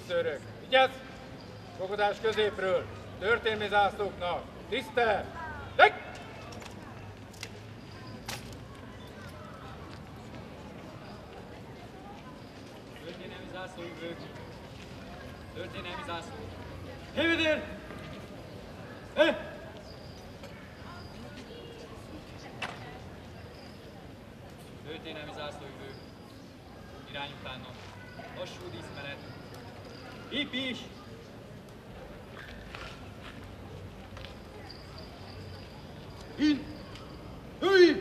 Díszőrök, vigyázz! Fogadás középről, történelmi zászlóknak, tisztel! Leg! Történelmi zászlóüvők. Történelmi zászló. Hévedér! Történelmi zászlóüvők. Irány utána. Lassú díszmenet. Építs! In! Ülj!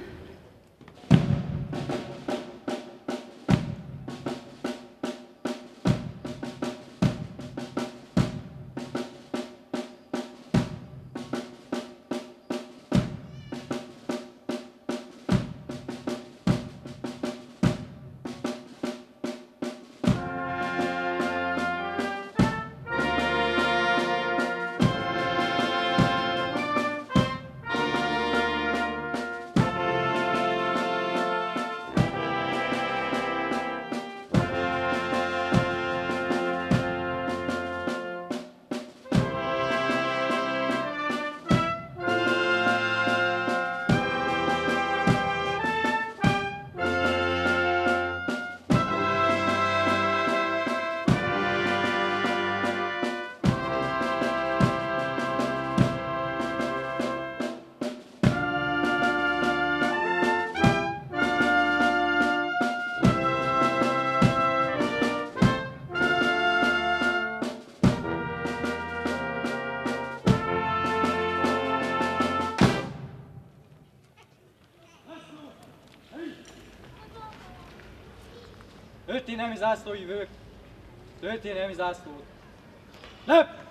Történelmi zászlóivők, történelmi zászlót. Lep!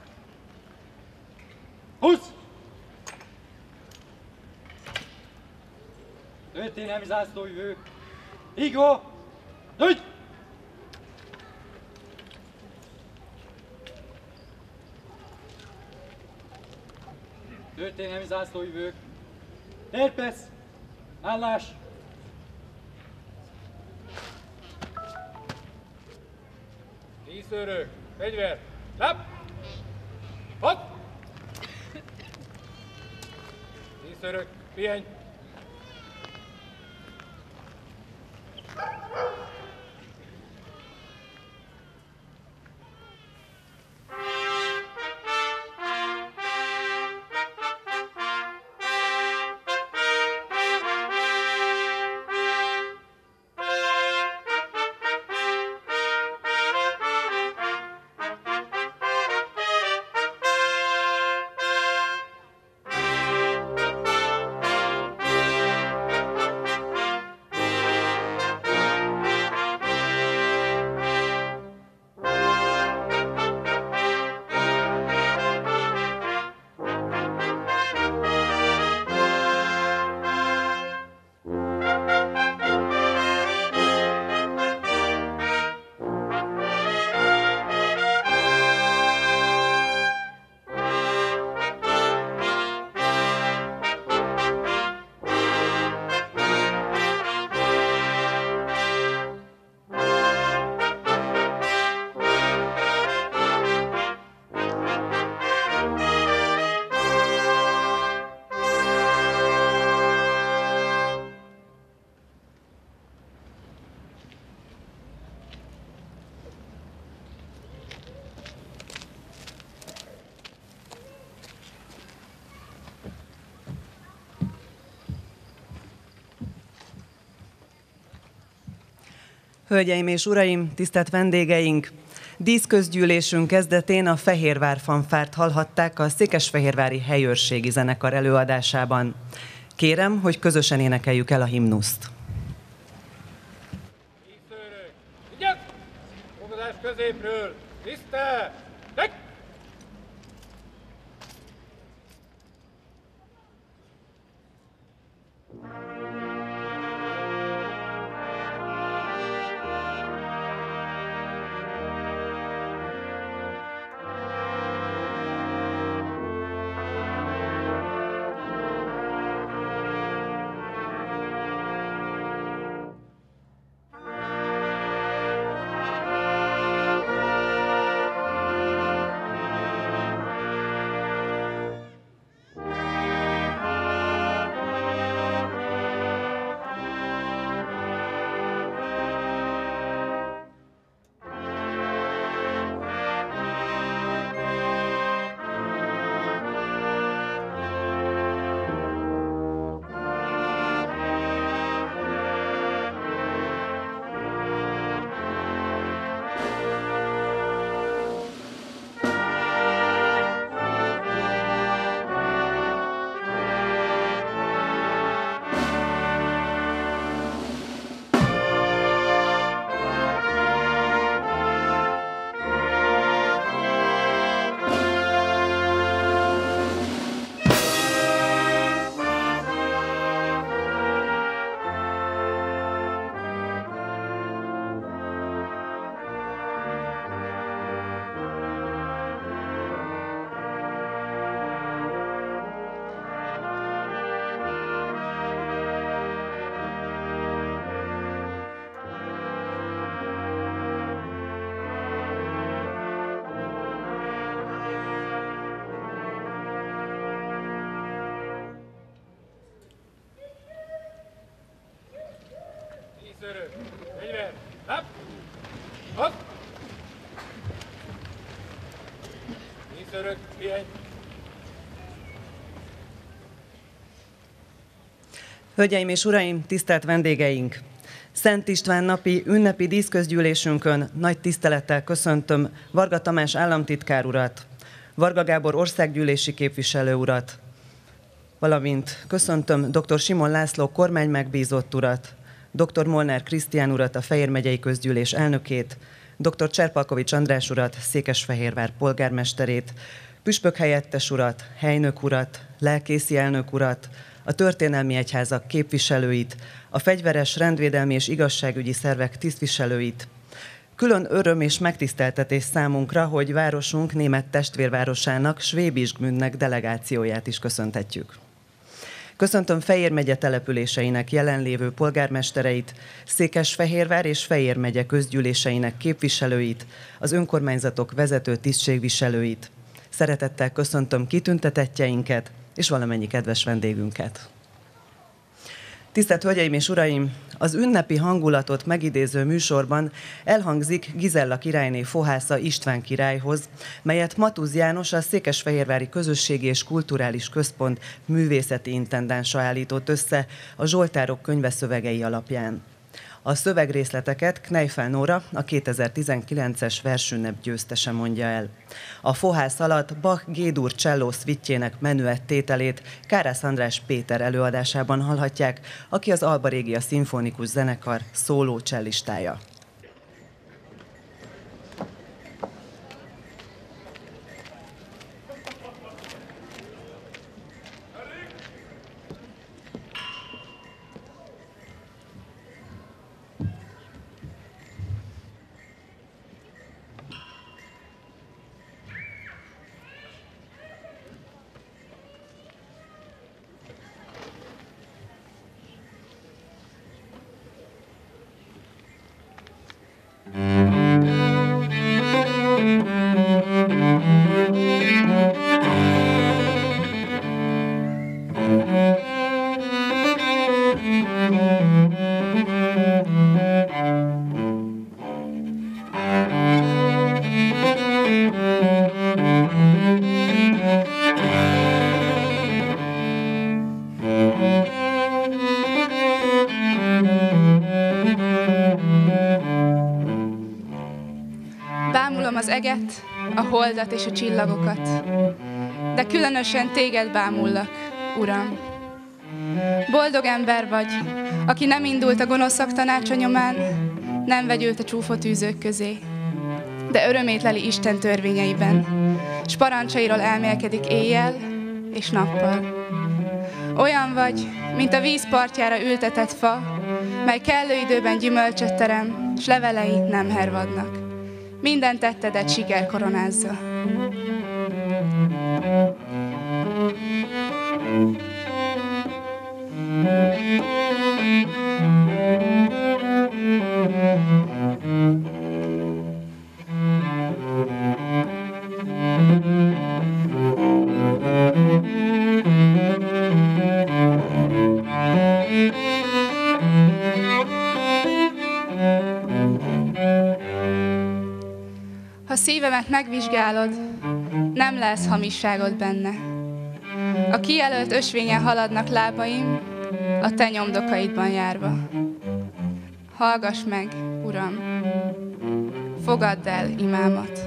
Húsz! Történelmi zászlóivők. Igó! Dögy! Történelmi zászlóivők. Érpesz! Állás! Díszőrök, fegyver, lap! Hat! Díszőrök, pihenj! Hölgyeim és uraim, tisztelt vendégeink! Díszközgyűlésünk kezdetén a Fehérvár fanfárt hallhatták a Székesfehérvári Helyőrségi Zenekar előadásában. Kérem, hogy közösen énekeljük el a himnuszt. Díszőrök, vigyázz! Fogadás középről, tisztel! Leg! Díszörök, fegyver, láp! Ott! Díszörök, pihenj! Hölgyeim és uraim, tisztelt vendégeink! Szent István napi ünnepi díszközgyűlésünkön nagy tisztelettel köszöntöm Varga Tamás államtitkár urat, Varga Gábor országgyűlési képviselő urat, valamint köszöntöm dr. Simon László kormánymegbízott urat, dr. Molnár Krisztián urat, a Fejér megyei közgyűlés elnökét, dr. Cserpalkovics András urat, Székesfehérvár polgármesterét, püspök helyettes urat, helynök urat, lelkészi elnök urat, a történelmi egyházak képviselőit, a fegyveres, rendvédelmi és igazságügyi szervek tisztviselőit. Külön öröm és megtiszteltetés számunkra, hogy városunk német testvérvárosának, Schwäbisch-Gmündnek delegációját is köszöntetjük. Köszöntöm Fejér megye településeinek jelenlévő polgármestereit, Székesfehérvár és Fejér megye közgyűléseinek képviselőit, az önkormányzatok vezető tisztségviselőit. Szeretettel köszöntöm kitüntetettjeinket és valamennyi kedves vendégünket. Tisztelt Hölgyeim és Uraim! Az ünnepi hangulatot megidéző műsorban elhangzik Gizella királyné fohásza István királyhoz, melyet Matúz János, a Székesfehérvári Közösségi és Kulturális Központ művészeti intendánsa állított össze a Zsoltárok könyve szövegei alapján. A szövegrészleteket Kneifel Nóra, a 2019-es versünnep győztese mondja el. A fohász alatt Bach G-dur cselló szvittjének menüett tételét Kárász András Péter előadásában hallhatják, aki az Alba Régia Szimfonikus Zenekar szóló csellistája. Bámulom az eget, a holdat és a csillagokat, de különösen téged bámullak, Uram. Boldog ember vagy, aki nem indult a gonoszak tanácsa nyomán, nem vegyült a csúfot űzők közé, de örömét leli Isten törvényeiben, s parancsairól elmélkedik éjjel és nappal. Olyan vagy, mint a víz partjára ültetett fa, mely kellő időben gyümölcsöt terem, s levelei nem hervadnak. Minden tettedet siker koronázza. Ha szívemet megvizsgálod, nem lesz hamisságod benne. A kijelölt ösvényen haladnak lábaim, a te nyomdokaidban járva. Hallgass meg, Uram, fogadd el imámat.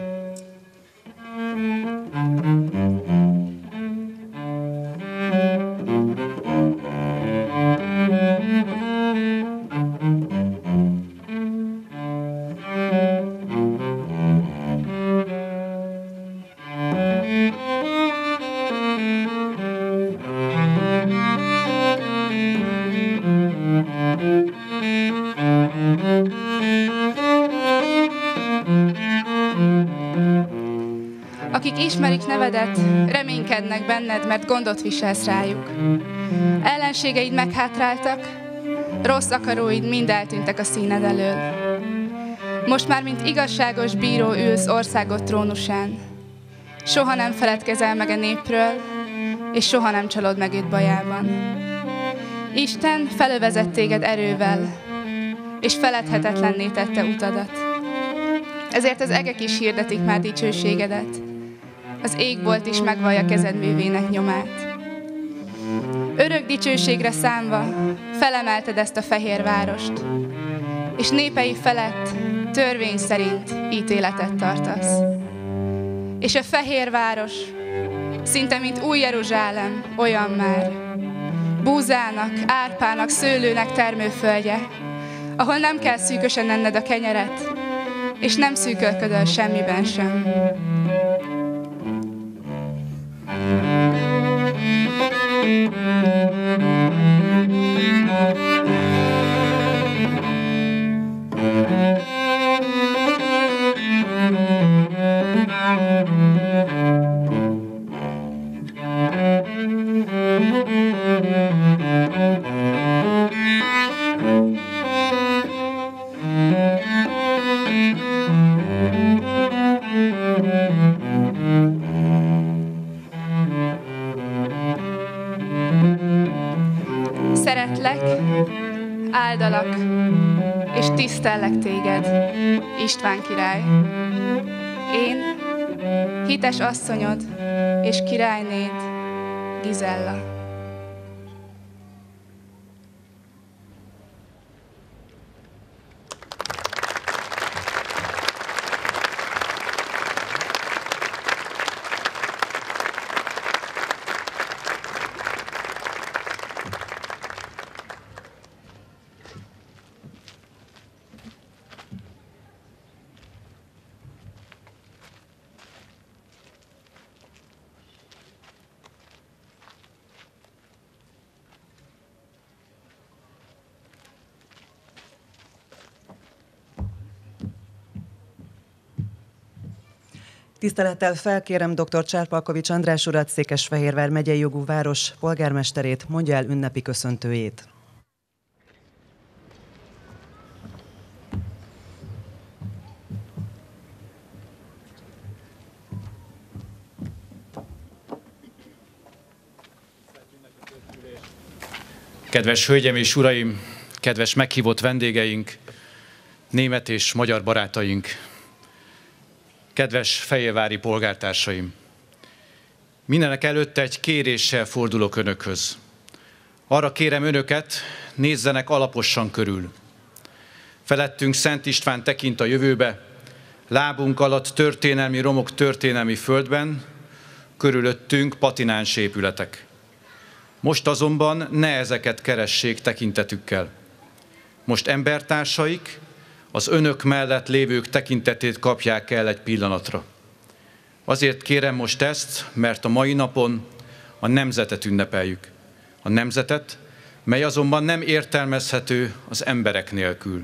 Akik ismerik nevedet, reménykednek benned, mert gondot viselsz rájuk. Ellenségeid meghátráltak, rossz akaróid mind eltűntek a színed elől. Most már, mint igazságos bíró ülsz országod trónusán. Soha nem feledkezel meg a népről, és soha nem csalod meg őt bajában. Isten felövezett téged erővel, és feledhetetlenné tette utadat. Ezért az egek is hirdetik már dicsőségedet, az égbolt is megvallja kezed művének nyomát. Örök dicsőségre számva felemelted ezt a fehér várost, és népei felett törvény szerint ítéletet tartasz. És a fehér város, szinte mint új Jeruzsálem, olyan már, búzának, árpának, szőlőnek termőföldje, ahol nem kell szűkösen enned a kenyeret, és nem szűkölködöl semmiben sem. Szeretlek, áldalak, és tisztellek téged, István király. Én, hites asszonyod és királynéd, Gizella. Tisztelettel felkérem dr. Cserpalkovics András urat, Székesfehérvár megyei jogú város polgármesterét, mondja el ünnepi köszöntőjét. Kedves hölgyeim és uraim, kedves meghívott vendégeink, német és magyar barátaink, kedves fehérvári polgártársaim! Mindenek előtt egy kéréssel fordulok önökhöz. Arra kérem önöket, nézzenek alaposan körül. Felettünk Szent István tekint a jövőbe, lábunk alatt történelmi romok történelmi földben, körülöttünk patináns épületek. Most azonban ne ezeket keressék tekintetükkel. Most embertársaik, az önök mellett lévők tekintetét kapják el egy pillanatra. Azért kérem most ezt, mert a mai napon a nemzetet ünnepeljük. A nemzetet, mely azonban nem értelmezhető az emberek nélkül.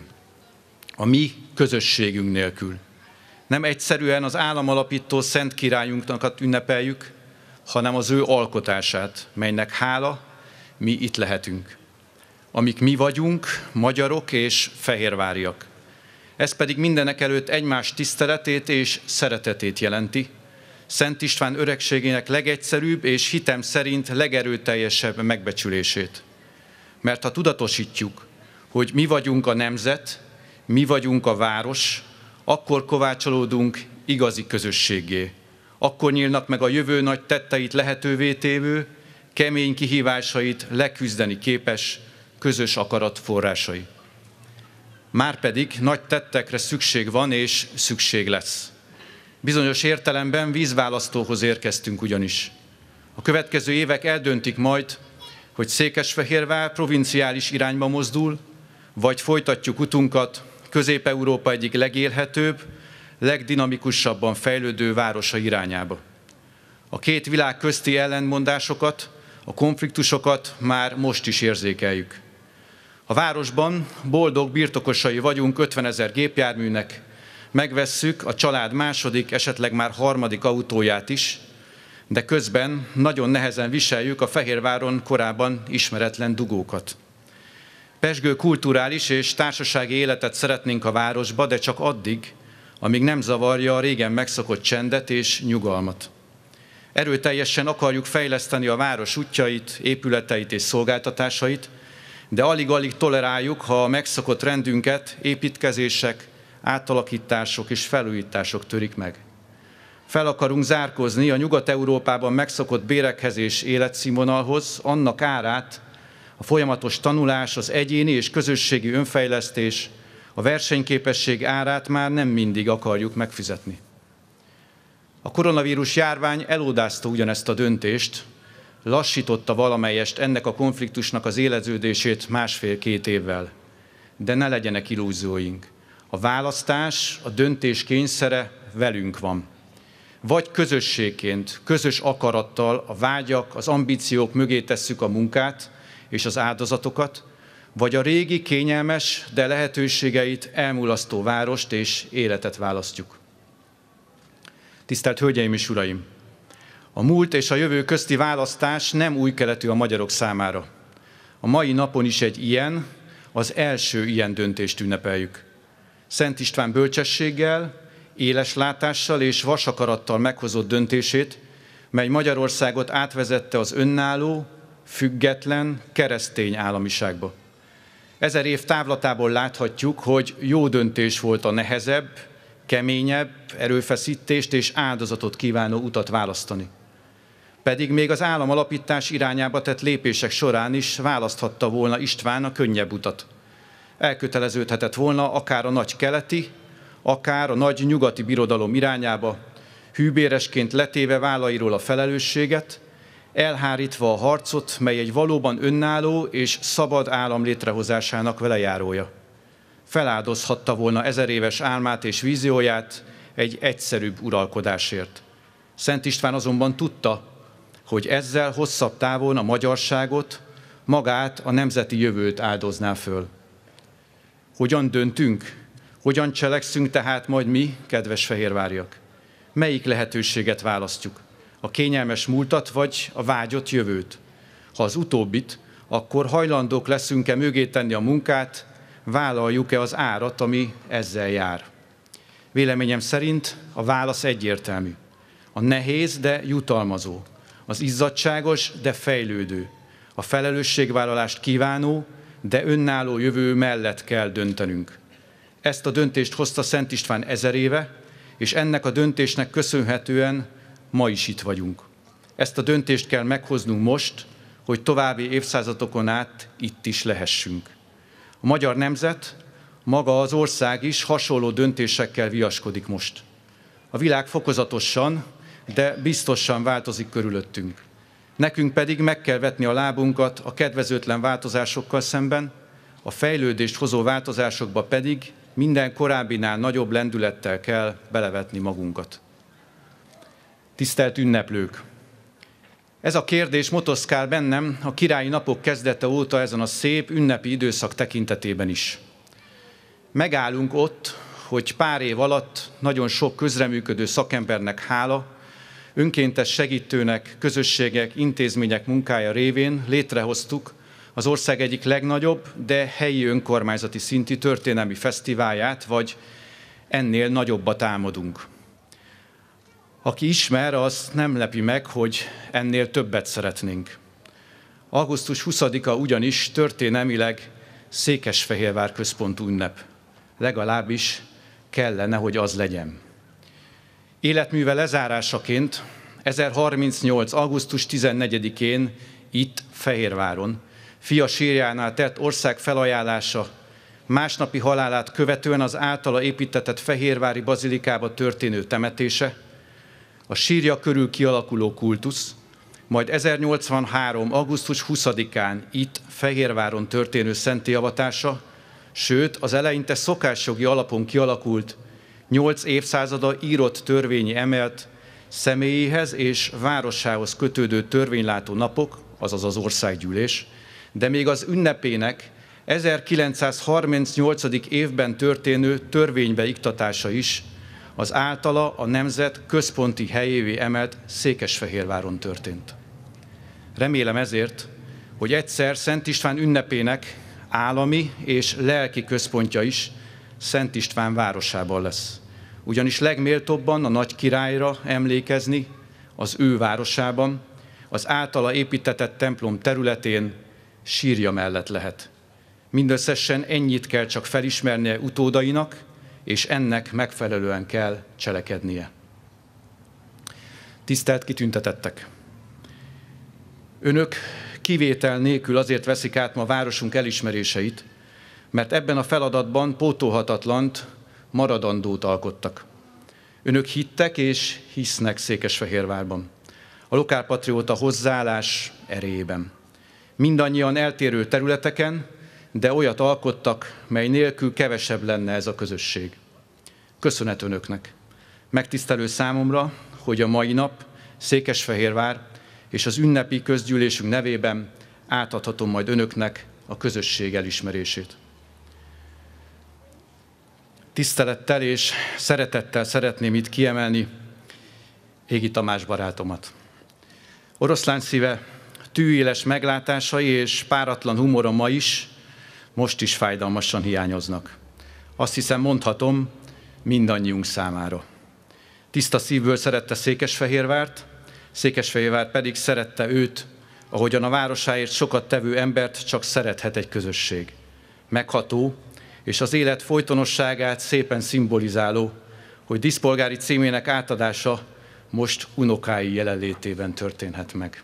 A mi közösségünk nélkül. Nem egyszerűen az államalapító szent királyunknak ünnepeljük, hanem az ő alkotását, melynek hála mi itt lehetünk. Amik mi vagyunk, magyarok és fehérváriak. Ez pedig mindenek előtt egymás tiszteletét és szeretetét jelenti, Szent István öregségének legegyszerűbb és hitem szerint legerőteljesebb megbecsülését. Mert ha tudatosítjuk, hogy mi vagyunk a nemzet, mi vagyunk a város, akkor kovácsolódunk igazi közösséggé. Akkor nyílnak meg a jövő nagy tetteit lehetővé tévő, kemény kihívásait leküzdeni képes, közös akarat forrásai. Márpedig nagy tettekre szükség van és szükség lesz. Bizonyos értelemben vízválasztóhoz érkeztünk ugyanis. A következő évek eldöntik majd, hogy Székesfehérvár provinciális irányba mozdul, vagy folytatjuk utunkat Közép-Európa egyik legélhetőbb, legdinamikusabban fejlődő városa irányába. A két világ közti ellentmondásokat, a konfliktusokat már most is érzékeljük. A városban boldog birtokosai vagyunk 50 000 gépjárműnek, megvesszük a család második, esetleg már harmadik autóját is, de közben nagyon nehezen viseljük a Fehérváron korábban ismeretlen dugókat. Pezsgő kulturális és társasági életet szeretnénk a városba, de csak addig, amíg nem zavarja a régen megszokott csendet és nyugalmat. Erőteljesen akarjuk fejleszteni a város útjait, épületeit és szolgáltatásait, de alig-alig toleráljuk, ha a megszokott rendünket építkezések, átalakítások és felújítások törik meg. Fel akarunk zárkózni a Nyugat-Európában megszokott bérekhez és életszínvonalhoz, annak árát a folyamatos tanulás, az egyéni és közösségi önfejlesztés, a versenyképesség árát már nem mindig akarjuk megfizetni. A koronavírus járvány elódázta ugyanezt a döntést, lassította valamelyest ennek a konfliktusnak az éleződését 1,5-2 évvel. De ne legyenek illúzióink. A választás, a döntés kényszere velünk van. Vagy közösségként, közös akarattal a vágyak, az ambíciók mögé tesszük a munkát és az áldozatokat, vagy a régi, kényelmes, de lehetőségeit elmulasztó várost és életet választjuk. Tisztelt Hölgyeim és Uraim! A múlt és a jövő közti választás nem új keletű a magyarok számára. A mai napon is egy ilyen, az első ilyen döntést ünnepeljük. Szent István bölcsességgel, éles látással és vasakarattal meghozott döntését, mely Magyarországot átvezette az önálló, független, keresztény államiságba. 1000 év távlatából láthatjuk, hogy jó döntés volt a nehezebb, keményebb, erőfeszítést és áldozatot kívánó utat választani. Pedig még az államalapítás irányába tett lépések során is választhatta volna István a könnyebb utat. Elköteleződhetett volna akár a nagy keleti, akár a nagy nyugati birodalom irányába, hűbéresként letéve vállairól a felelősséget, elhárítva a harcot, mely egy valóban önálló és szabad állam létrehozásának velejárója. Feláldozhatta volna 1000 éves álmát és vízióját egy egyszerűbb uralkodásért. Szent István azonban tudta, hogy ezzel hosszabb távon a magyarságot, magát, a nemzeti jövőt áldozná föl. Hogyan döntünk? Hogyan cselekszünk tehát majd mi, kedves fehérváriak? Melyik lehetőséget választjuk? A kényelmes múltat vagy a vágyott jövőt? Ha az utóbbit, akkor hajlandók leszünk-e mögé tenni a munkát, vállaljuk-e az árat, ami ezzel jár? Véleményem szerint a válasz egyértelmű. A nehéz, de jutalmazó. Az izzadságos, de fejlődő. A felelősségvállalást kívánó, de önálló jövő mellett kell döntenünk. Ezt a döntést hozta Szent István 1000 éve, és ennek a döntésnek köszönhetően ma is itt vagyunk. Ezt a döntést kell meghoznunk most, hogy további évszázadokon át itt is lehessünk. A magyar nemzet, maga az ország is hasonló döntésekkel viaskodik most. A világ fokozatosan, de biztosan változik körülöttünk. Nekünk pedig meg kell vetni a lábunkat a kedvezőtlen változásokkal szemben, a fejlődést hozó változásokba pedig minden korábbinál nagyobb lendülettel kell belevetni magunkat. Tisztelt ünneplők! Ez a kérdés motoszkál bennem a királyi napok kezdete óta ezen a szép ünnepi időszak tekintetében is. Megállunk ott, hogy pár év alatt nagyon sok közreműködő szakembernek hála, önkéntes segítőnek, közösségek, intézmények munkája révén létrehoztuk az ország egyik legnagyobb, de helyi önkormányzati szintű történelmi fesztiválját, vagy ennél nagyobbat álmodunk. Aki ismer, az nem lepi meg, hogy ennél többet szeretnénk. Augusztus 20-a ugyanis történelmileg Székesfehérvár központú ünnep. Legalábbis kellene, hogy az legyen. Életműve lezárásaként 1038. augusztus 14-én itt, Fehérváron, fia sírjánál tett ország felajánlása, másnapi halálát követően az általa építtetett fehérvári bazilikába történő temetése, a sírja körül kialakuló kultusz, majd 1083. augusztus 20-án itt, Fehérváron történő szenttélyavatása, sőt, az eleinte szokásjogi alapon kialakult, 8 évszázada írott törvényi emelt, személyéhez és városához kötődő törvénylátó napok, azaz az országgyűlés, de még az ünnepének 1938. évben történő törvénybe iktatása is az általa a nemzet központi helyévé emelt Székesfehérváron történt. Remélem ezért, hogy egyszer Szent István ünnepének állami és lelki központja is Szent István városában lesz. Ugyanis legméltóbban a nagy királyra emlékezni az ő városában, az általa építtetett templom területén, sírja mellett lehet. Mindösszesen ennyit kell csak felismernie utódainak, és ennek megfelelően kell cselekednie. Tisztelt kitüntetettek! Önök kivétel nélkül azért veszik át ma városunk elismeréseit, mert ebben a feladatban pótolhatatlant, maradandót alkottak. Önök hittek és hisznek Székesfehérvárban, a lokálpatrióta hozzáállás erejében. Mindannyian eltérő területeken, de olyat alkottak, mely nélkül kevesebb lenne ez a közösség. Köszönet önöknek! Megtisztelő számomra, hogy a mai nap Székesfehérvár és az ünnepi közgyűlésünk nevében átadhatom majd önöknek a közösség elismerését. Tisztelettel és szeretettel szeretném itt kiemelni Égi Tamás barátomat. Oroszlán szíve, tűéles meglátásai és páratlan humora most is fájdalmasan hiányoznak. Azt hiszem, mondhatom, mindannyiunk számára. Tiszta szívből szerette Székesfehérvárt, Székesfehérvár pedig szerette őt, ahogyan a városáért sokat tevő embert csak szerethet egy közösség. Megható, és az élet folytonosságát szépen szimbolizáló, hogy díszpolgári címének átadása most unokái jelenlétében történhet meg.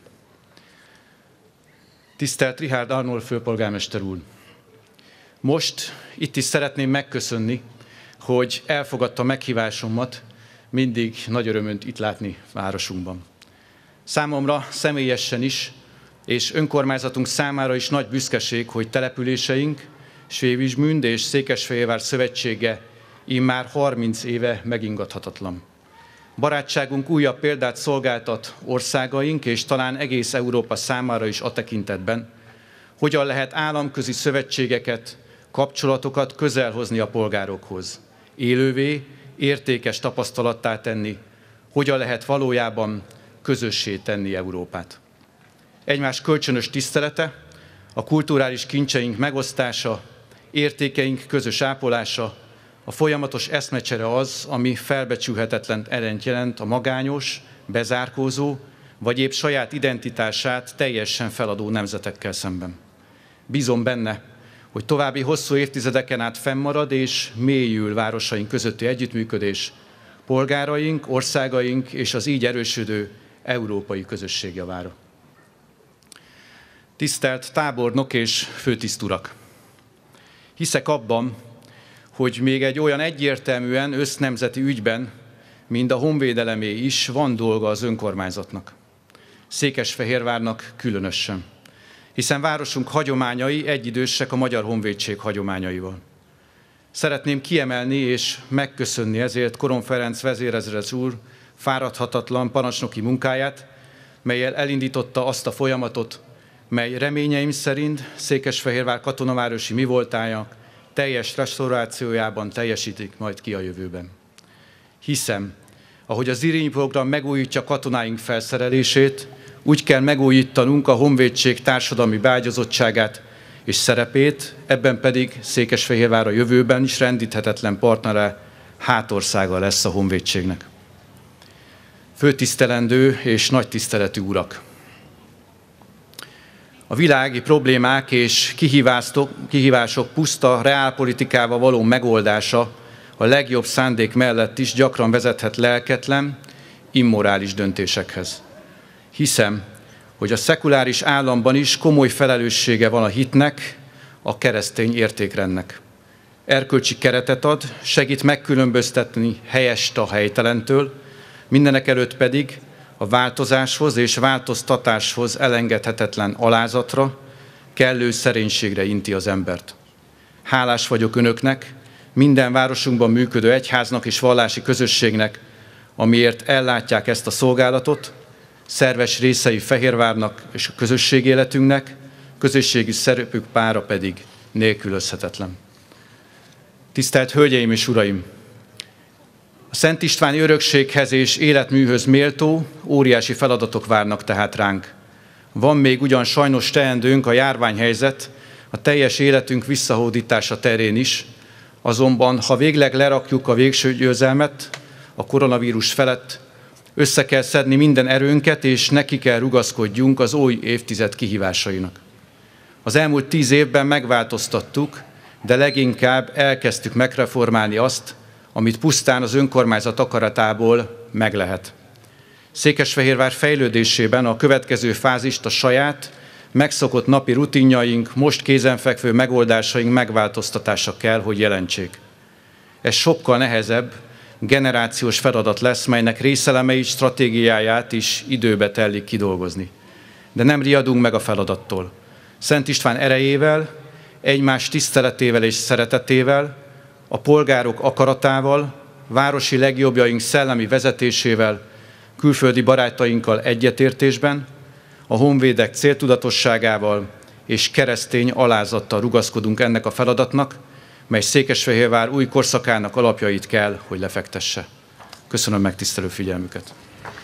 Tisztelt Richard Arnold főpolgármester úr! Most itt is szeretném megköszönni, hogy elfogadta meghívásomat, mindig nagy örömönt itt látni városunkban. Számomra személyesen is, és önkormányzatunk számára is nagy büszkeség, hogy településeink, Svévizsmünd és Székesfehérvár szövetsége immár 30 éve megingathatatlan. Barátságunk újabb példát szolgáltat országaink, és talán egész Európa számára is a tekintetben, hogyan lehet államközi szövetségeket, kapcsolatokat közel hozni a polgárokhoz, élővé, értékes tapasztalattá tenni, hogyan lehet valójában közössé tenni Európát. Egymás kölcsönös tisztelete, a kulturális kincseink megosztása, értékeink közös ápolása, a folyamatos eszmecsere az, ami felbecsülhetetlen erenyt jelent a magányos, bezárkózó, vagy épp saját identitását teljesen feladó nemzetekkel szemben. Bízom benne, hogy további hosszú évtizedeken át fennmarad és mélyül városaink közötti együttműködés, polgáraink, országaink és az így erősödő európai közösség javára. Tisztelt tábornok és főtiszturak! Hiszek abban, hogy még egy olyan egyértelműen össznemzeti ügyben, mint a honvédelemé is van dolga az önkormányzatnak. Székesfehérvárnak különösen, hiszen városunk hagyományai egyidősek a Magyar Honvédség hagyományaival. Szeretném kiemelni és megköszönni ezért Koron Ferenc vezérezredes úr fáradhatatlan parancsnoki munkáját, mellyel elindította azt a folyamatot, mely reményeim szerint Székesfehérvár katonavárosi mivoltájának teljes restaurációjában teljesítik majd ki a jövőben. Hiszem, ahogy az Irény program megújítja katonáink felszerelését, úgy kell megújítanunk a honvédség társadalmi beágyazottságát és szerepét, ebben pedig Székesfehérvár a jövőben is rendíthetetlen partnere, hátországa lesz a honvédségnek. Főtisztelendő és nagy tiszteletű urak! A világi problémák és kihívások puszta reálpolitikával való megoldása a legjobb szándék mellett is gyakran vezethet lelketlen, immorális döntésekhez. Hiszem, hogy a szekuláris államban is komoly felelőssége van a hitnek, a keresztény értékrendnek. Erkölcsi keretet ad, segít megkülönböztetni helyest a helytelentől, mindenekelőtt pedig a változáshoz és változtatáshoz elengedhetetlen alázatra, kellő szerénységre inti az embert. Hálás vagyok önöknek, minden városunkban működő egyháznak és vallási közösségnek, amiért ellátják ezt a szolgálatot, szerves részei Fehérvárnak és a közösségéletünknek, közösségi szerepük pára pedig nélkülözhetetlen. Tisztelt Hölgyeim és Uraim! A Szent Istváni örökséghez és életműhöz méltó, óriási feladatok várnak tehát ránk. Van még ugyan sajnos teendőnk a járványhelyzet, a teljes életünk visszahódítása terén is, azonban ha végleg lerakjuk a végső győzelmet a koronavírus felett, össze kell szedni minden erőnket, és neki kell rugaszkodjunk az új évtized kihívásainak. Az elmúlt 10 évben megváltoztattuk, de leginkább elkezdtük megreformálni azt, amit pusztán az önkormányzat akaratából meg lehet. Székesfehérvár fejlődésében a következő fázist a saját, megszokott napi rutinjaink, most kézenfekvő megoldásaink megváltoztatása kell, hogy jelentsék. Ez sokkal nehezebb, generációs feladat lesz, melynek részelemeit, stratégiáját is időbe telik kidolgozni. De nem riadunk meg a feladattól. Szent István erejével, egymás tiszteletével és szeretetével, a polgárok akaratával, városi legjobbjaink szellemi vezetésével, külföldi barátainkkal egyetértésben, a honvédek céltudatosságával és keresztény alázattal rugaszkodunk ennek a feladatnak, mely Székesfehérvár új korszakának alapjait kell, hogy lefektesse. Köszönöm megtisztelő figyelmüket!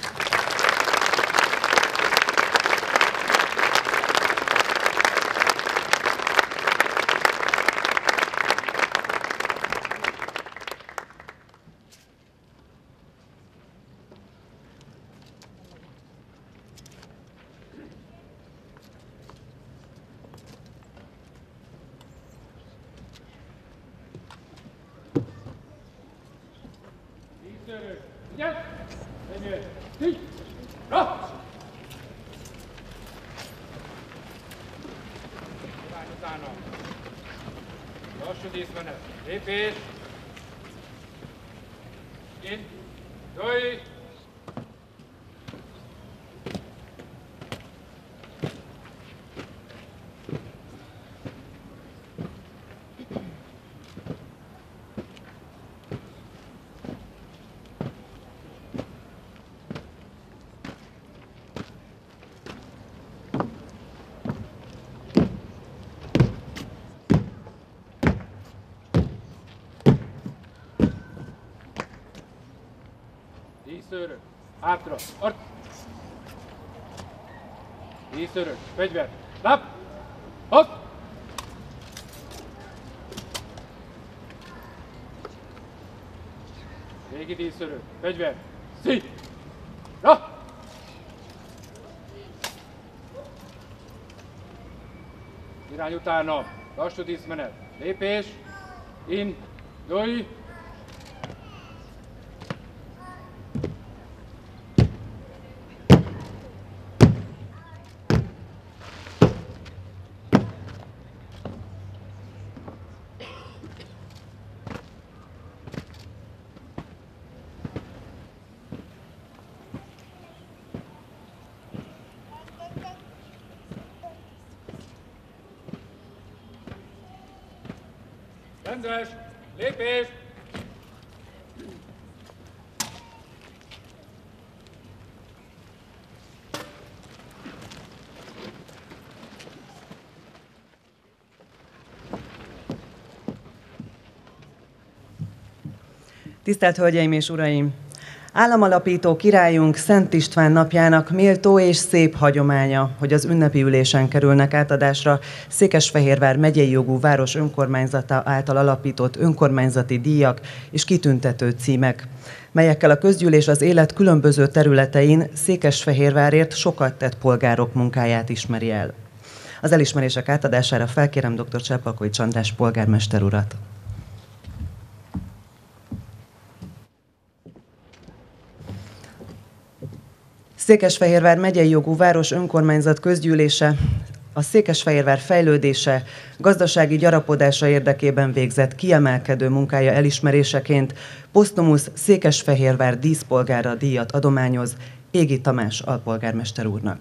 Lassú díszmenet. Lépés. In. Doj. Díszőrök, hátra, art! Díszőrök, fegyver, lap! Hopp! Régi díszőrök, fegyver, szí! Ra! Irány utána, lassú díszmenet, lépés, in, doj! Rendes! Lépés! Tisztelt Hölgyeim és Uraim! Államalapító királyunk Szent István napjának méltó és szép hagyománya, hogy az ünnepi ülésen kerülnek átadásra Székesfehérvár megyei jogú város önkormányzata által alapított önkormányzati díjak és kitüntető címek, melyekkel a közgyűlés az élet különböző területein Székesfehérvárért sokat tett polgárok munkáját ismeri el. Az elismerések átadására felkérem dr. Cserpalkovics András polgármester urat. Székesfehérvár megyei jogú város önkormányzat közgyűlése a Székesfehérvár fejlődése, gazdasági gyarapodása érdekében végzett kiemelkedő munkája elismeréseként posztumusz Székesfehérvár díszpolgára díjat adományoz Égi Tamás alpolgármester úrnak.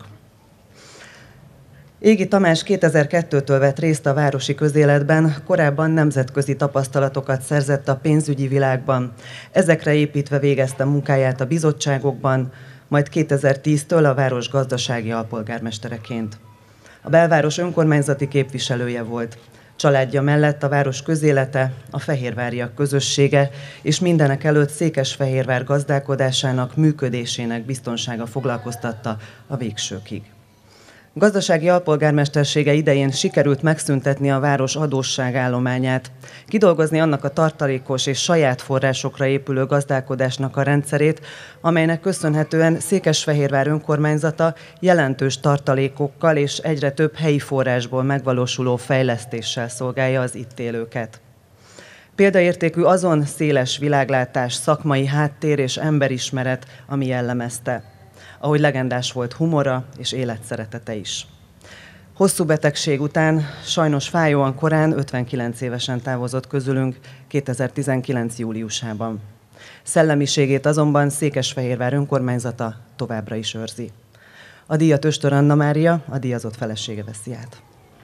Égi Tamás 2002-től vett részt a városi közéletben, korábban nemzetközi tapasztalatokat szerzett a pénzügyi világban. Ezekre építve végezte munkáját a bizottságokban, majd 2010-től a város gazdasági alpolgármestereként. A belváros önkormányzati képviselője volt. Családja mellett a város közélete, a fehérváriak közössége és mindenek előtt Székesfehérvár gazdálkodásának, működésének biztonsága foglalkoztatta a végsőkig. Gazdasági alpolgármestersége idején sikerült megszüntetni a város adósságállományát, kidolgozni annak a tartalékos és saját forrásokra épülő gazdálkodásnak a rendszerét, amelynek köszönhetően Székesfehérvár önkormányzata jelentős tartalékokkal és egyre több helyi forrásból megvalósuló fejlesztéssel szolgálja az itt élőket. Példaértékű azon széles világlátás, szakmai háttér és emberismeret, ami jellemezte. Ahogy legendás volt humora és életszeretete is. Hosszú betegség után, sajnos fájóan korán, 59 évesen távozott közülünk 2019. júliusában. Szellemiségét azonban Székesfehérvár önkormányzata továbbra is őrzi. A díjat Östör Anna Mária, a díjazott felesége veszi át.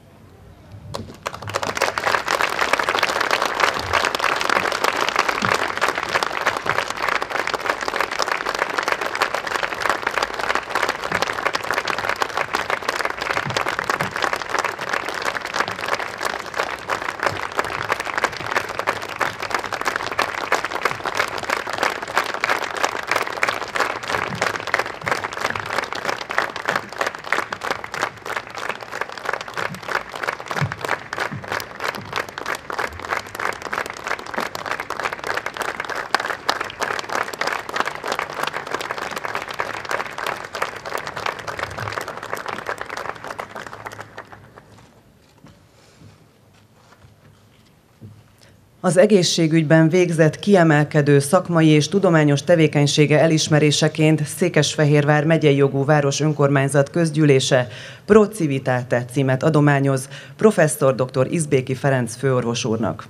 Az egészségügyben végzett kiemelkedő szakmai és tudományos tevékenysége elismeréseként Székesfehérvár megyei jogú város önkormányzat közgyűlése Pro Civitate címet adományoz professzor dr. Izbéki Ferenc főorvos úrnak.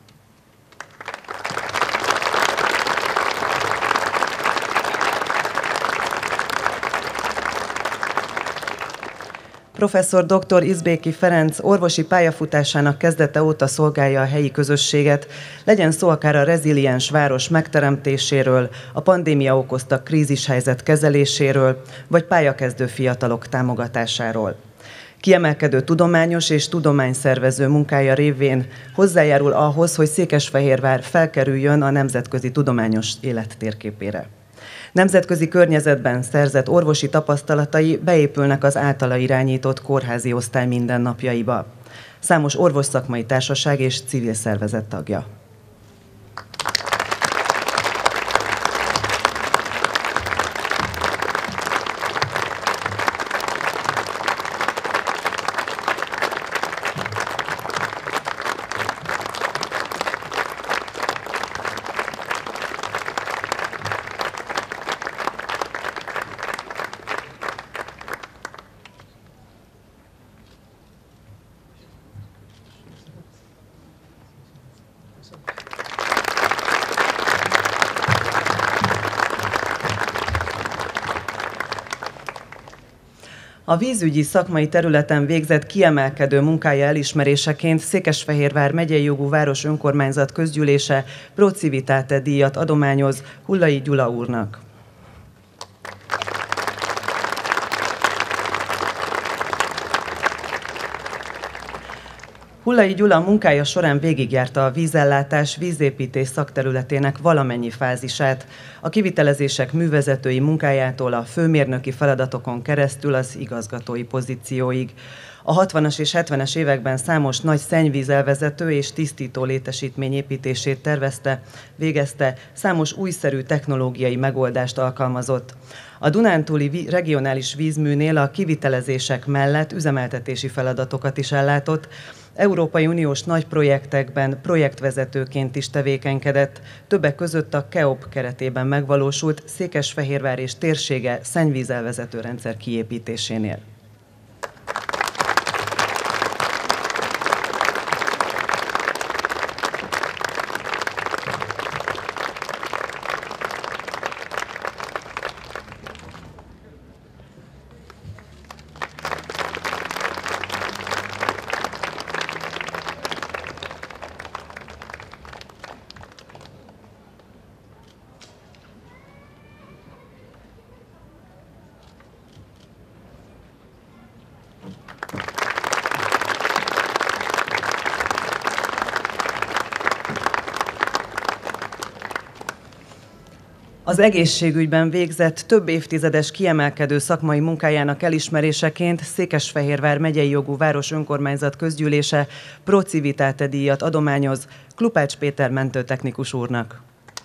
Professzor dr. Izbéki Ferenc orvosi pályafutásának kezdete óta szolgálja a helyi közösséget, legyen szó akár a reziliens város megteremtéséről, a pandémia okozta krízishelyzet kezeléséről, vagy pályakezdő fiatalok támogatásáról. Kiemelkedő tudományos és tudományszervező munkája révén hozzájárul ahhoz, hogy Székesfehérvár felkerüljön a nemzetközi tudományos élet térképére. Nemzetközi környezetben szerzett orvosi tapasztalatai beépülnek az általa irányított kórházi osztály mindennapjaiba. Számos orvosszakmai társaság és civil szervezet tagja. A vízügyi szakmai területen végzett kiemelkedő munkája elismeréseként Székesfehérvár megyei jogú város önkormányzat közgyűlése Pro Civitate díjat adományoz Hullai Gyula úrnak. Hullai Gyula munkája során végigjárta a vízellátás, vízépítés szakterületének valamennyi fázisát, a kivitelezések művezetői munkájától a főmérnöki feladatokon keresztül az igazgatói pozícióig. A 60-as és 70-es években számos nagy szennyvízelvezető és tisztító létesítmény építését tervezte, végezte, számos újszerű technológiai megoldást alkalmazott. A Dunántúli regionális vízműnél a kivitelezések mellett üzemeltetési feladatokat is ellátott, Európai Uniós nagy projektekben projektvezetőként is tevékenykedett, többek között a KEOP keretében megvalósult Székesfehérvár és térsége szennyvízelvezető rendszer kiépítésénél. Az egészségügyben végzett több évtizedes kiemelkedő szakmai munkájának elismeréseként Székesfehérvár megyei jogú város önkormányzat közgyűlése Pro Civitate díjat adományoz Klupács Péter mentőtechnikus úrnak.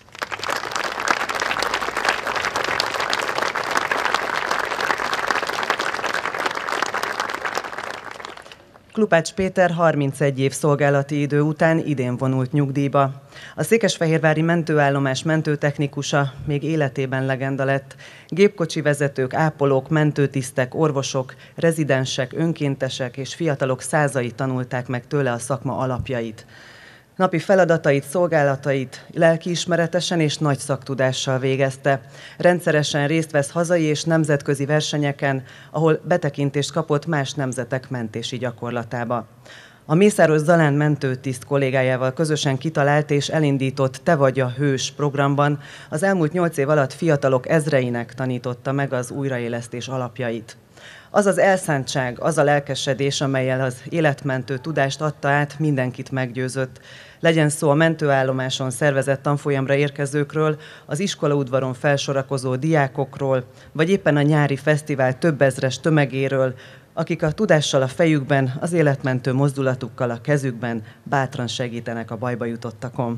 Klupács Péter 31 év szolgálati idő után idén vonult nyugdíjba. A székesfehérvári mentőállomás mentőtechnikusa még életében legenda lett. Gépkocsi vezetők, ápolók, mentőtisztek, orvosok, rezidensek, önkéntesek és fiatalok százai tanulták meg tőle a szakma alapjait. Napi feladatait, szolgálatait lelkiismeretesen és nagy szaktudással végezte. Rendszeresen részt vesz hazai és nemzetközi versenyeken, ahol betekintést kapott más nemzetek mentési gyakorlatába. A Mészáros Zalán mentőtiszt kollégájával közösen kitalált és elindított Te vagy a hős programban az elmúlt 8 év alatt fiatalok ezreinek tanította meg az újraélesztés alapjait. Az az elszántság, az a lelkesedés, amellyel az életmentő tudást adta át, mindenkit meggyőzött. Legyen szó a mentőállomáson szervezett tanfolyamra érkezőkről, az iskolaudvaron felsorakozó diákokról, vagy éppen a nyári fesztivál több ezres tömegéről, akik a tudással a fejükben, az életmentő mozdulatukkal a kezükben bátran segítenek a bajba jutottakon.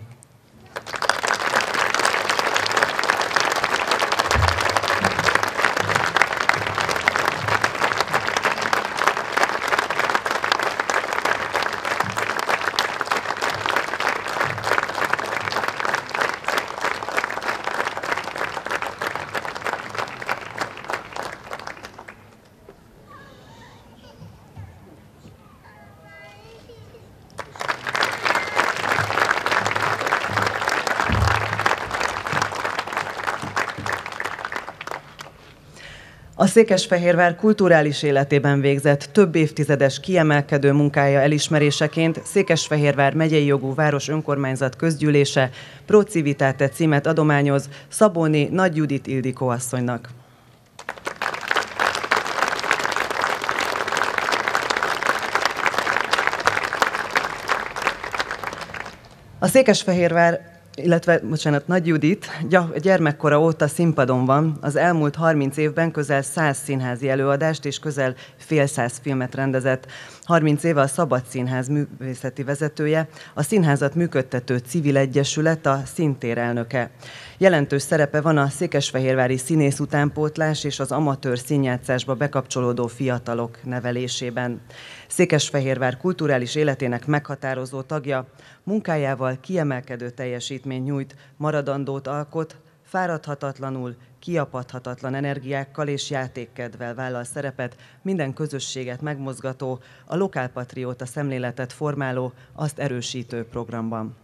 A Székesfehérvár kulturális életében végzett több évtizedes kiemelkedő munkája elismeréseként Székesfehérvár megyei jogú város önkormányzat közgyűlése Pro Civitate címet adományoz Szabóni Nagy Judit Ildikó asszonynak. A Székesfehérvár Nagy Judit gyermekkora óta színpadon van, az elmúlt 30 évben közel 100 színházi előadást és közel fél száz filmet rendezett. 30 éve a Szabad Színház művészeti vezetője, a színházat működtető civil egyesület a Színtér elnöke. Jelentős szerepe van a székesfehérvári színész utánpótlás és az amatőr színjátszásba bekapcsolódó fiatalok nevelésében. Székesfehérvár kulturális életének meghatározó tagja, munkájával kiemelkedő teljesítményt nyújt, maradandót alkot, fáradhatatlanul, kiapadhatatlan energiákkal és játékkedvel vállal szerepet, minden közösséget megmozgató, a lokálpatrióta szemléletet formáló, azt erősítő programban.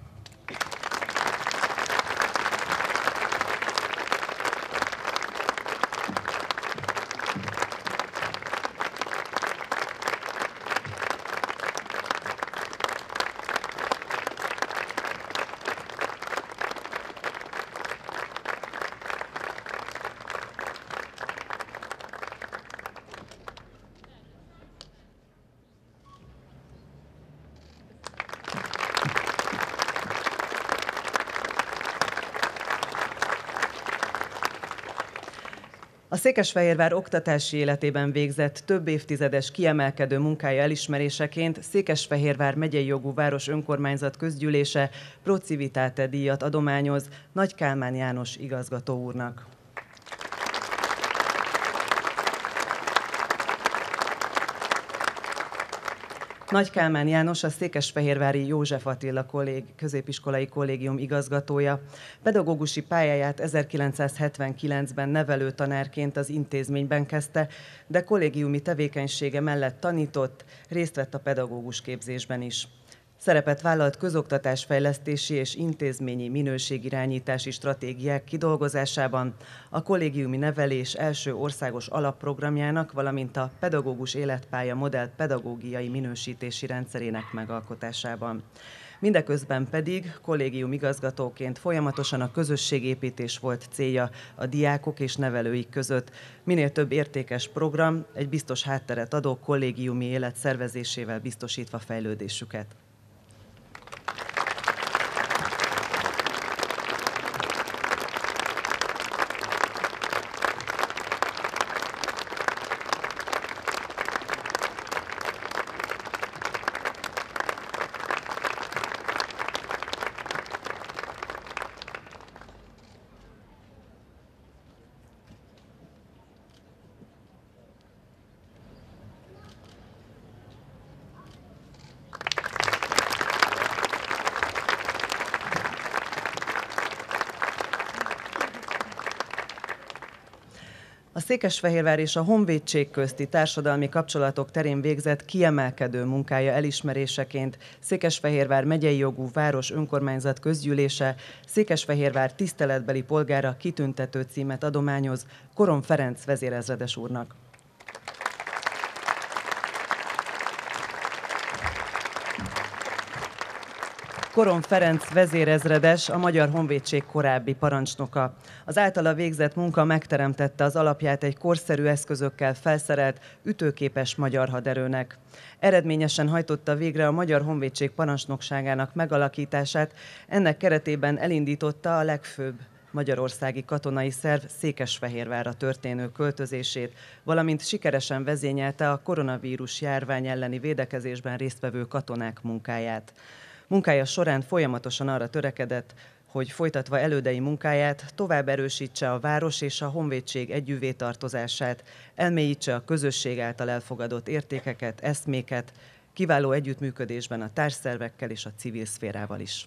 A Székesfehérvár oktatási életében végzett több évtizedes kiemelkedő munkája elismeréseként Székesfehérvár megyei jogú város önkormányzat közgyűlése Pro Civitate díjat adományoz Nagy Kálmán János igazgató úrnak. Nagy Kálmán János a székesfehérvári József Attila középiskolai kollégium igazgatója. Pedagógusi pályáját 1979-ben nevelőtanárként az intézményben kezdte, de kollégiumi tevékenysége mellett tanított, részt vett a pedagógus képzésben is. Szerepet vállalt közoktatásfejlesztési és intézményi minőségirányítási stratégiák kidolgozásában, a kollégiumi nevelés első országos alapprogramjának, valamint a pedagógus életpálya modell pedagógiai minősítési rendszerének megalkotásában. Mindeközben pedig kollégium igazgatóként folyamatosan a közösségépítés volt célja a diákok és nevelőik között. Minél több értékes program, egy biztos hátteret adó kollégiumi élet szervezésével biztosítva fejlődésüket. A Székesfehérvár és a Honvédség közti társadalmi kapcsolatok terén végzett kiemelkedő munkája elismeréseként Székesfehérvár megyei jogú város önkormányzat közgyűlése Székesfehérvár tiszteletbeli polgára kitüntető címet adományoz Koron Ferenc vezérezredes úrnak. Koron Ferenc vezérezredes a Magyar Honvédség korábbi parancsnoka. Az általa végzett munka megteremtette az alapját egy korszerű eszközökkel felszerelt, ütőképes magyar haderőnek. Eredményesen hajtotta végre a Magyar Honvédség parancsnokságának megalakítását, ennek keretében elindította a legfőbb magyarországi katonai szerv Székesfehérvárra történő költözését, valamint sikeresen vezényelte a koronavírus járvány elleni védekezésben résztvevő katonák munkáját. Munkája során folyamatosan arra törekedett, hogy folytatva elődei munkáját tovább erősítse a város és a honvédség együtttartozását, elmélyítse a közösség által elfogadott értékeket, eszméket, kiváló együttműködésben a társszervekkel és a civil szférával is.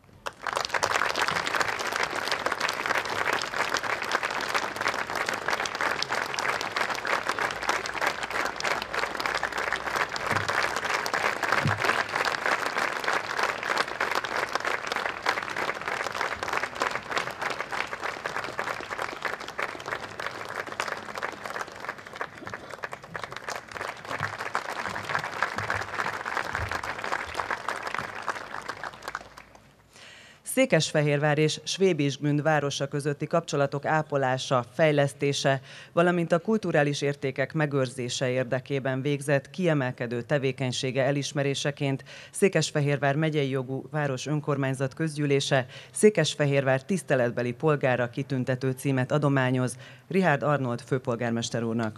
Székesfehérvár és Schwäbisch Gmünd városa közötti kapcsolatok ápolása, fejlesztése, valamint a kulturális értékek megőrzése érdekében végzett kiemelkedő tevékenysége elismeréseként Székesfehérvár megyei jogú város önkormányzat közgyűlése Székesfehérvár tiszteletbeli polgára kitüntető címet adományoz Richard Arnold főpolgármester úrnak.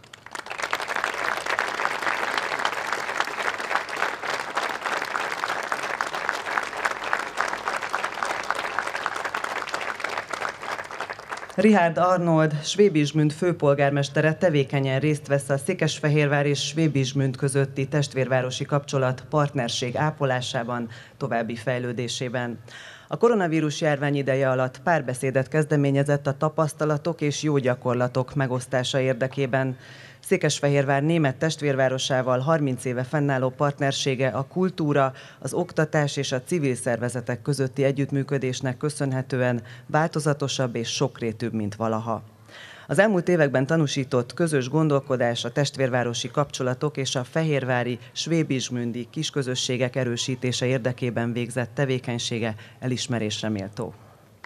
Richard Arnold, Schwäbisch Gmünd főpolgármestere tevékenyen részt vesz a Székesfehérvár és Schwäbisch Gmünd közötti testvérvárosi kapcsolat partnerség ápolásában, további fejlődésében. A koronavírus járvány ideje alatt párbeszédet kezdeményezett a tapasztalatok és jó gyakorlatok megosztása érdekében. Székesfehérvár német testvérvárosával 30 éve fennálló partnersége a kultúra, az oktatás és a civil szervezetek közötti együttműködésnek köszönhetően változatosabb és sokrétűbb, mint valaha. Az elmúlt években tanúsított közös gondolkodás, a testvérvárosi kapcsolatok és a fehérvári Schwäbisch Gmündi kisközösségek erősítése érdekében végzett tevékenysége elismerésre méltó.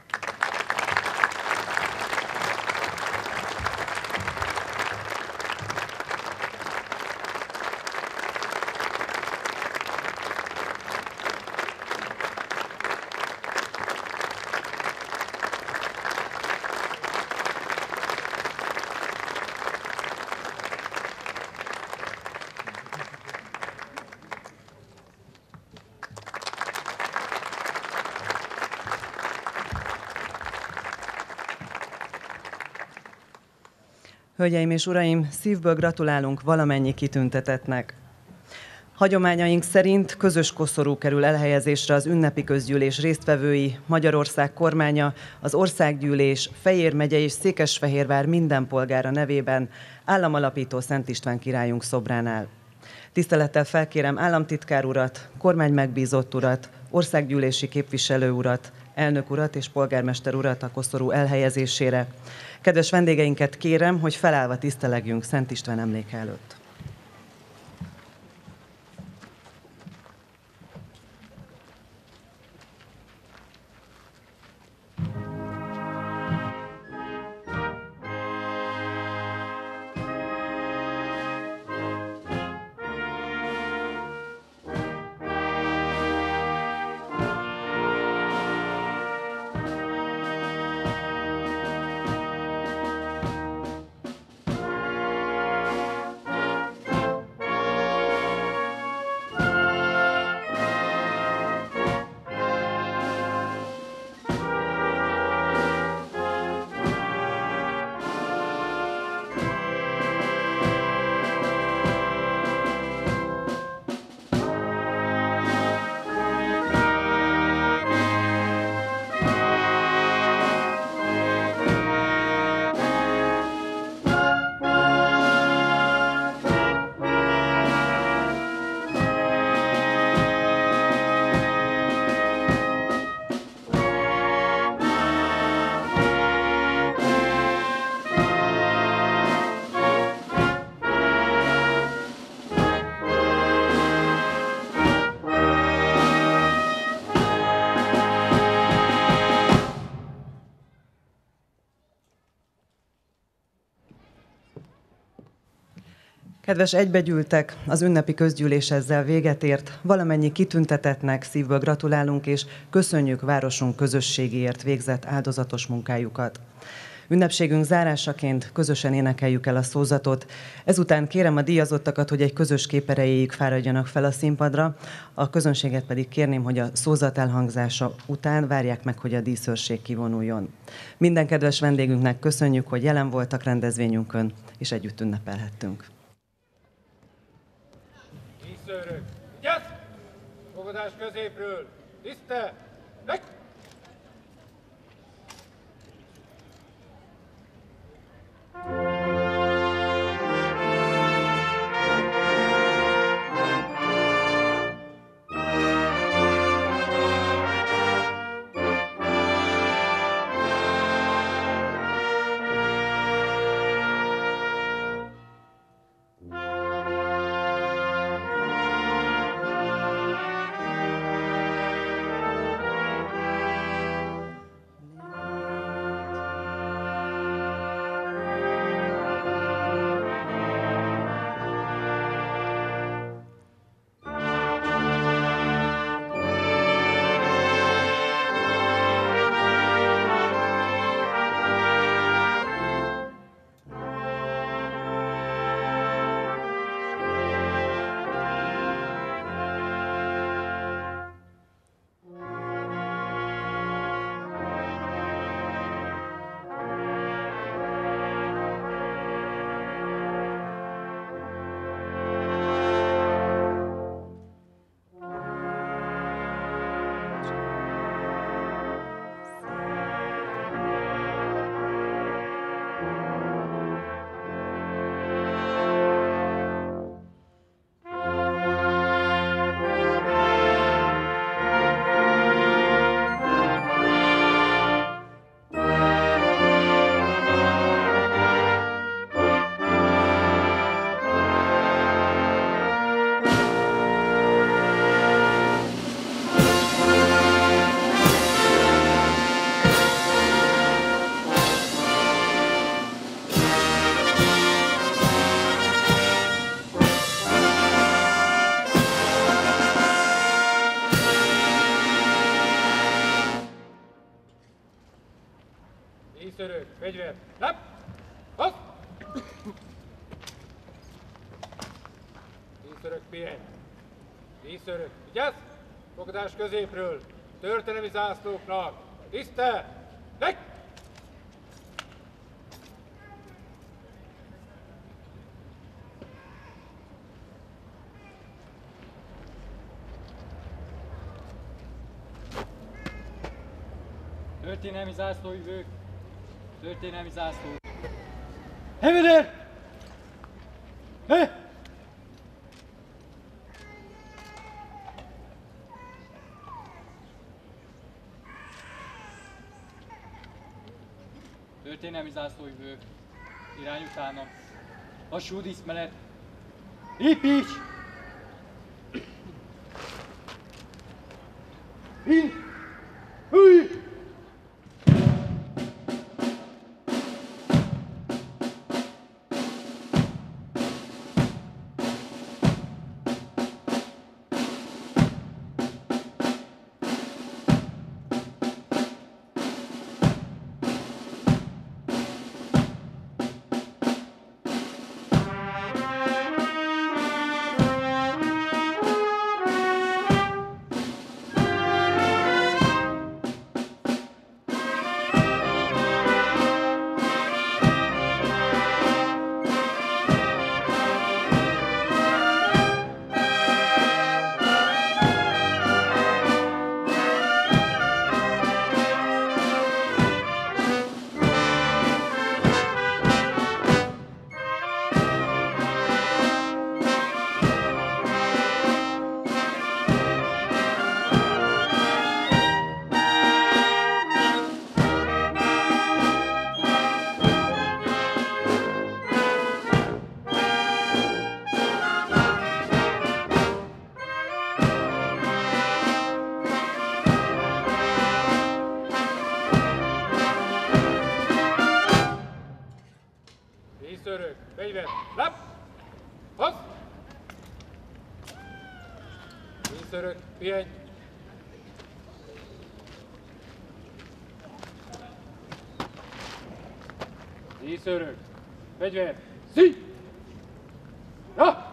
Hölgyeim és uraim, szívből gratulálunk valamennyi kitüntetettnek. Hagyományaink szerint közös koszorú kerül elhelyezésre az ünnepi közgyűlés résztvevői, Magyarország kormánya, az országgyűlés, Fejér megye és Székesfehérvár minden polgára nevében államalapító Szent István királyunk szobránál. Tisztelettel felkérem államtitkár urat, kormány megbízott urat, országgyűlési képviselő urat, elnök urat és polgármester urat a koszorú elhelyezésére. Kedves vendégeinket kérem, hogy felállva tisztelegjünk Szent István emléke előtt. Kedves egybegyűltek, az ünnepi közgyűlés ezzel véget ért. Valamennyi kitüntetettnek szívből gratulálunk, és köszönjük városunk közösségéért végzett áldozatos munkájukat. Ünnepségünk zárásaként közösen énekeljük el a szózatot. Ezután kérem a díjazottakat, hogy egy közös kép erejéig fáradjanak fel a színpadra. A közönséget pedig kérném, hogy a szózat elhangzása után várják meg, hogy a díszőrség kivonuljon. Minden kedves vendégünknek köszönjük, hogy jelen voltak rendezvényünkön, és együtt ünnepelhettünk. Díszőrök, vigyázz! Fogadás középről, tiszte, meg! Díszőrök, fegyver, lap! Hopp! Díszőrök, pihenj! Díszőrök, vigyázz! Fogadás középről, történelmi zászlóknak, tiszte, meg! Történelmi zászlóvivők, történelmi zászló. Heveder! Hé! Történelmi zászlóvivők, irány utánam. Lassú díszmenet. Építs! In! Húj! Pihenj! Díszőrök! Fegyver! Szí! Ja!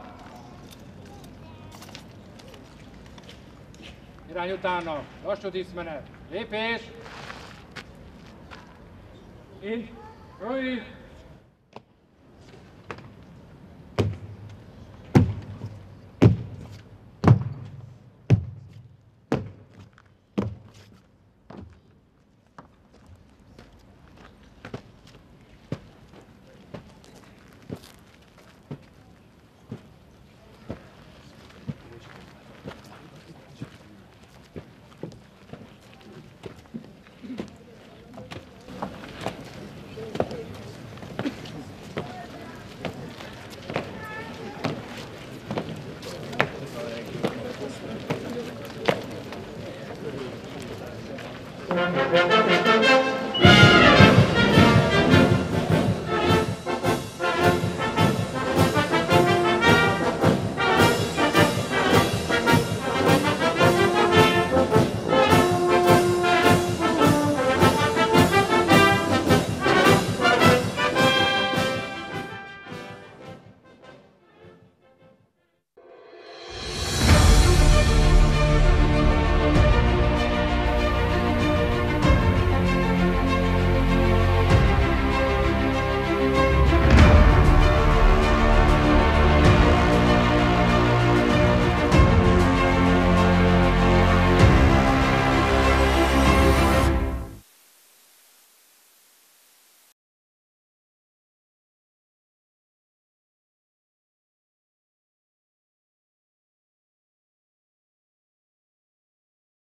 Irány utána! Lassú díszmenet! Lépés! In! Rúj! Thank you.